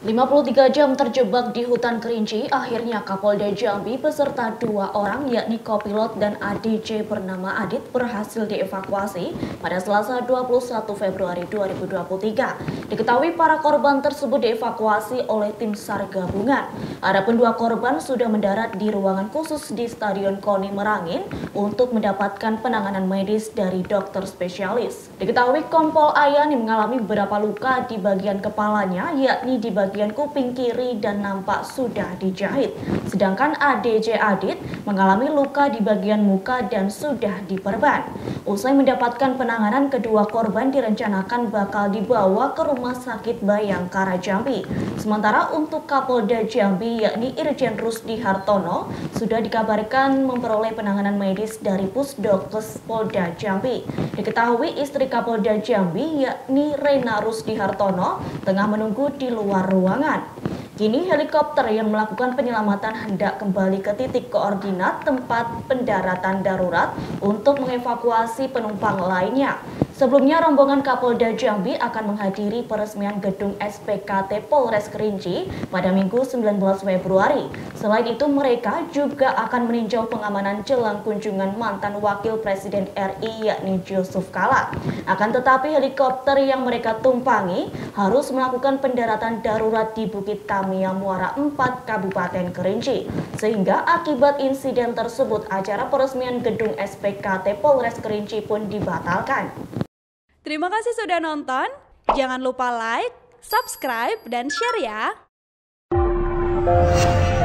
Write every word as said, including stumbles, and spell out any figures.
lima puluh tiga jam terjebak di hutan Kerinci, akhirnya Kapolda Jambi beserta dua orang yakni kopilot dan A D C bernama Adit berhasil dievakuasi pada Selasa dua puluh satu Februari dua ribu dua puluh tiga. Diketahui para korban tersebut dievakuasi oleh tim SAR gabungan. Adapun dua korban sudah mendarat di ruangan khusus di Stadion Koni Merangin untuk mendapatkan penanganan medis dari dokter spesialis. Diketahui Kompol Ayani mengalami beberapa luka di bagian kepalanya yakni di bagian bagian kuping kiri dan nampak sudah dijahit. Sedangkan A D C Adit mengalami luka di bagian muka dan sudah diperban. Usai mendapatkan penanganan, kedua korban direncanakan bakal dibawa ke Rumah Sakit Bayangkara Jambi. Sementara untuk Kapolda Jambi yakni Irjen Rusdi Hartono sudah dikabarkan memperoleh penanganan medis dari Pusdokes Polda Jambi. Diketahui istri Kapolda Jambi yakni Rena Rusdi Hartono tengah menunggu di luar ruangan. Kini helikopter yang melakukan penyelamatan hendak kembali ke titik koordinat tempat pendaratan darurat untuk mengevakuasi penumpang lainnya. Sebelumnya, rombongan Kapolda Jambi akan menghadiri peresmian gedung S P K T Polres Kerinci pada Minggu sembilan belas Februari. Selain itu, mereka juga akan meninjau pengamanan jelang kunjungan mantan Wakil Presiden R I yakni Yusuf Kala. Akan tetapi, helikopter yang mereka tumpangi harus melakukan pendaratan darurat di Bukit Tamiya Muara empat, Kabupaten Kerinci. Sehingga akibat insiden tersebut, acara peresmian gedung S P K T Polres Kerinci pun dibatalkan. Terima kasih sudah nonton. Jangan lupa like, subscribe, dan share ya.